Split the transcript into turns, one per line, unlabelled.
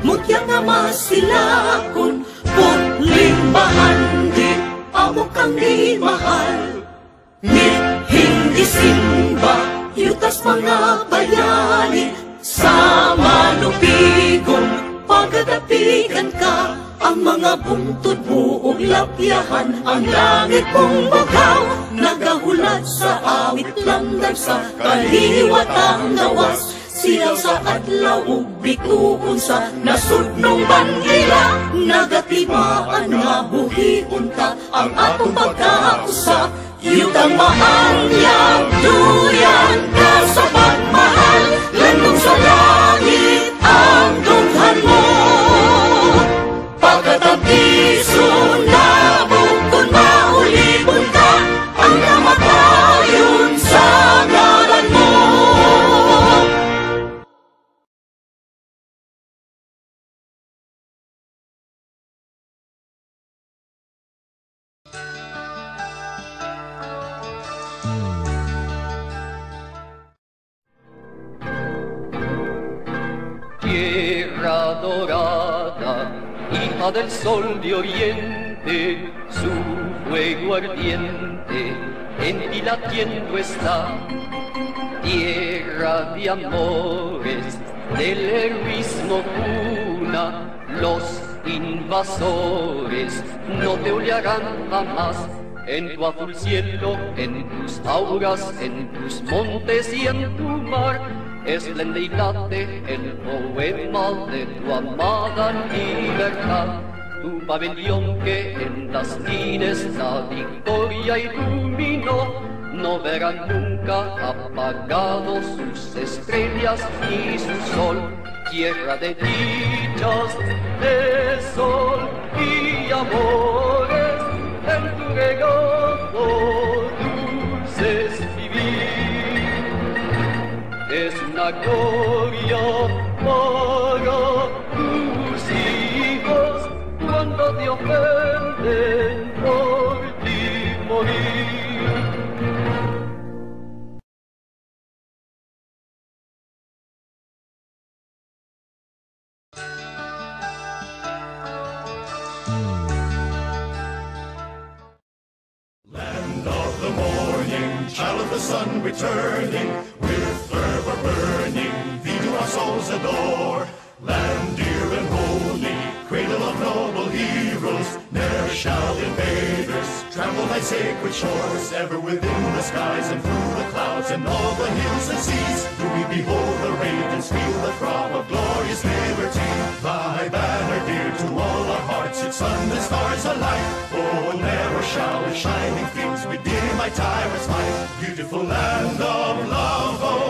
Mutyang nga masilakon, putling bahandi, amo kang di mahal. Hindi simba, yutas mga bayani, sa malupigon, pagkadapigan ka. Ang mga bungtod mo ug lapyahan, ang langit mong bugaw, nagahulat sa awit landag sa kaliwatang gawas. Siyaw sa adlaw ug bituon sa nasudnong bandila, nagatibaan nga buhion ta ang atong pagkausa. Yutang maanyag, duyan ka sa pagmahal, landong sa langit ang dughan mo. Pagkatabiso na bukod maulipon ka, ang namatayon sa ngalan mo.
Tierra dorada, hija del sol de oriente, su fuego ardiente en ti latiendo está. Tierra de amores, del heroísmo cuna, los invasores no te olearán jamás. En tu azul cielo, en tus auras, en tus montes y en tu mar, esplende y late el poema de tu amada libertad. Tu pabellón que en las lines la victoria iluminó, no verán nunca apagados sus estrellas ni su sol. Tierra de dichas, de sol y amores, en tu regazo dulces vivir. Es una gloria para tus hijos cuando te ofenden por ti morir.
Land of the morning, child of the sun returning, with fervor burning, thee do our souls adore. Land dear and holy, cradle of noble heroes, ne'er shall invaders trample thy sacred shores. Ever within the skies and through the clouds and all the hills and seas, do we behold the radiance, feel the throb of glorious liberty. Thy banner dear to all our hearts, its sun and stars alike. Oh, never shall its shining fields redeem my tyrant's might. Beautiful land of love, oh,